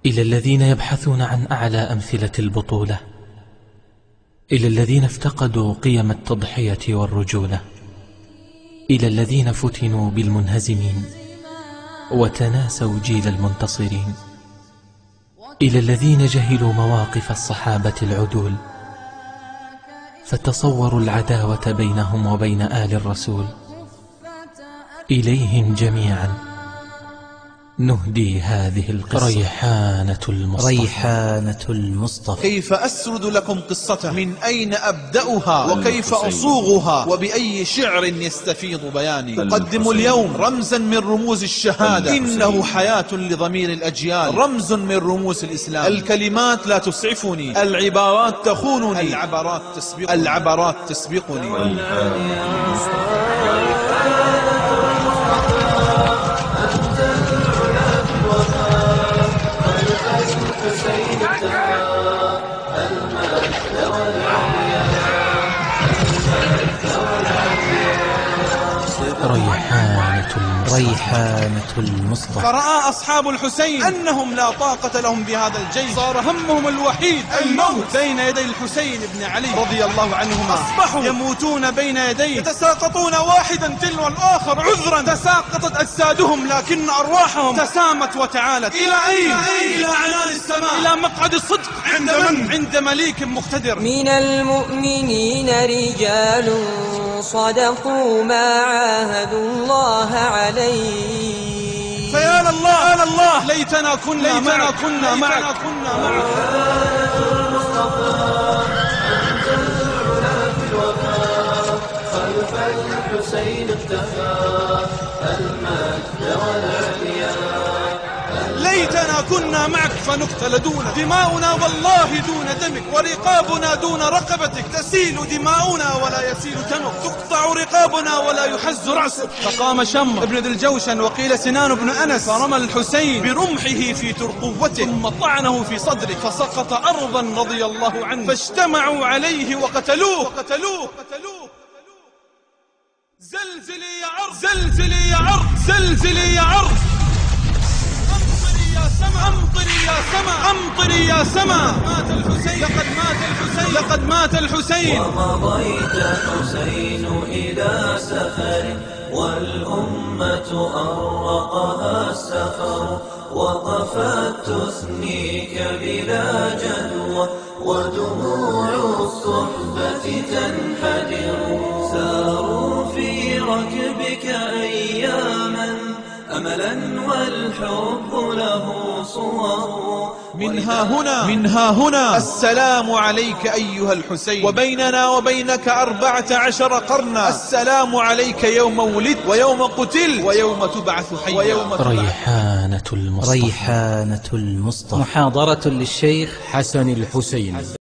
إلى الذين يبحثون عن أعلى أمثلة البطولة، إلى الذين افتقدوا قيم التضحية والرجولة، إلى الذين فتنوا بالمنهزمين وتناسوا جيل المنتصرين، إلى الذين جهلوا مواقف الصحابة العدول فتصوروا العداوة بينهم وبين آل الرسول. إليهم جميعا نهدي هذه القصة. ريحانة المصطفى. كيف أسرد لكم قصته، من أين أبدأها، وكيف أصوغها، وبأي شعر يستفيض بياني. أقدم اليوم رمزا من رموز الشهادة، إنه حياة لضمير الأجيال، رمز من رموز الإسلام. الكلمات لا تسعفني، العبارات تخونني، العبرات تسبقني. ريحانة المصطفى. فرأى أصحاب الحسين أنهم لا طاقة لهم بهذا الجيش، صار همهم الوحيد الموت بين يدي الحسين بن علي رضي الله عنهما. أصبحوا يموتون بين يديه، يتساقطون واحدا تلو الآخر عذرا، تساقطت أجسادهم لكن أرواحهم تسامت وتعالت. إلى أين؟ إلى عنان السماء، إلى مقعد الصدق. عند من؟ عند مليك مقتدر. من المؤمنين رجال صدقوا ما عاهدوا الله عليه. فيا الله ليتنا كنا معك. خلف الحسين اختفى المجد والعليا. ليتنا كنا معك فنقتل دونك، دماؤنا والله دون دمك، ورقابنا دون رقبتك. تسيل دماؤنا ولا يسيل دمك، تقطع رقابنا ولا يحز رأسك. فقام شمر ابن ذي الجوشن وقيل سنان بن أنس، فرمى الحسين برمحه في ترقوته ثم طعنه في صدره فسقط أرضا رضي الله عنه، فاجتمعوا عليه وقتلوه. زلزلي يا عرض، زلزلي يا عرض، زلزلي يا عرض. أمطري يا سماء، أمطري يا سماء. مات الحسين، لقد مات الحسين، لقد مات الحسين. ومضيت الحسين إلى سفر والأمة أرقها السفر، وقفت تثنيك بلا جدوى ودموع الصحبة تنحدر. ساروا في ركبك أياما أملا والحب له صور. منها هنا السلام عليك أيها الحسين، وبيننا وبينك 14 قرنا. السلام عليك يوم ولد ويوم قتل ويوم تبعث حيا. ريحانة المصطفى. محاضرة للشيخ حسن الحسين.